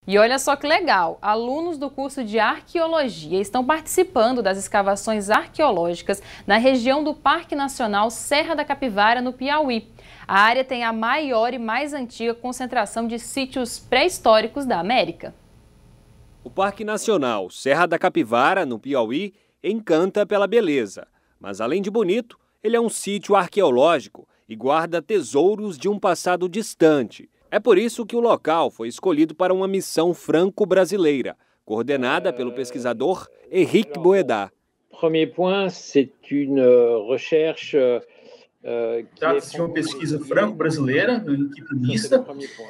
E olha só que legal, alunos do curso de Arqueologia estão participando das escavações arqueológicas na região do Parque Nacional Serra da Capivara, no Piauí. A área tem a maior e mais antiga concentração de sítios pré-históricos da América. O Parque Nacional Serra da Capivara, no Piauí, encanta pela beleza. Mas além de bonito, ele é um sítio arqueológico e guarda tesouros de um passado distante. É por isso que o local foi escolhido para uma missão franco-brasileira, coordenada pelo pesquisador Henrique Boédat. Premier point, c'est une recherche. Trata-se de uma pesquisa franco-brasileira, do equipe mista,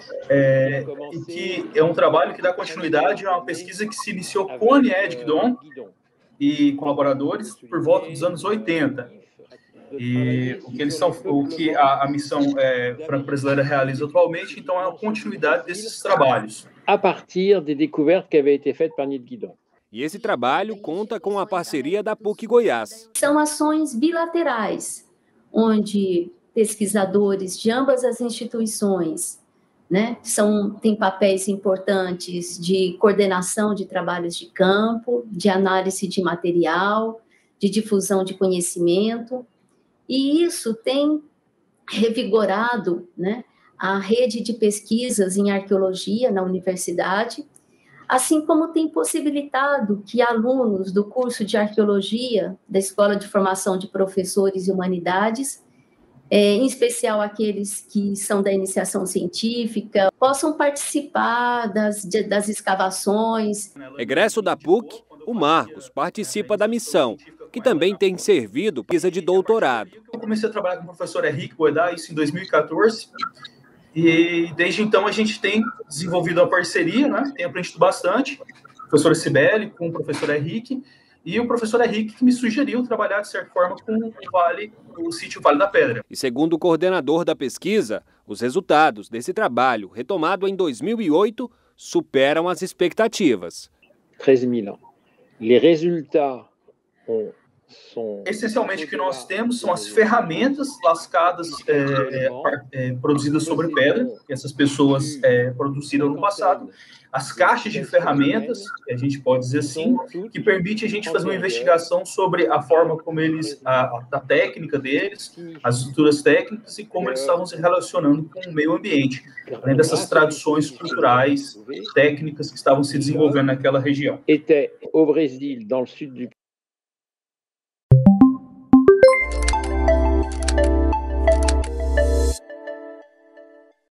e que é um trabalho que dá continuidade a uma pesquisa que se iniciou com a Nied Guidon e colaboradores por volta dos anos 80. E o que a missão franco-brasileira realiza atualmente, então, é a continuidade desses trabalhos. A partir des découvertes qui avaient été faites par Nied Guidon. E esse trabalho conta com a parceria da PUC Goiás. São ações bilaterais, onde pesquisadores de ambas as instituições, têm papéis importantes de coordenação de trabalhos de campo, de análise de material, de difusão de conhecimento, e isso tem revigorado, a rede de pesquisas em arqueologia na universidade, assim como tem possibilitado que alunos do curso de arqueologia da Escola de Formação de Professores e Humanidades, em especial aqueles que são da iniciação científica, possam participar das escavações. Egresso da PUC, o Marcos participa da missão, que também tem servido pesquisa de doutorado. Eu comecei a trabalhar com o professor Henrique Boédat, isso em 2014, e desde então a gente tem desenvolvido uma parceria, tem aprendido bastante, a professora Cibele com o professor Henrique, e o professor Henrique que me sugeriu trabalhar, de certa forma, com o sítio Vale da Pedra. E segundo o coordenador da pesquisa, os resultados desse trabalho, retomado em 2008, superam as expectativas. 13.000 ans. Les résultats Essencialmente, o que nós temos são as ferramentas lascadas produzidas sobre pedra, que essas pessoas produziram no passado, as caixas de ferramentas, que a gente pode dizer assim, que permite a gente fazer uma investigação sobre a forma como eles, a técnica deles, as estruturas técnicas e como eles estavam se relacionando com o meio ambiente, além dessas tradições culturais, técnicas que estavam se desenvolvendo naquela região. Était au Brésil, dans le sud du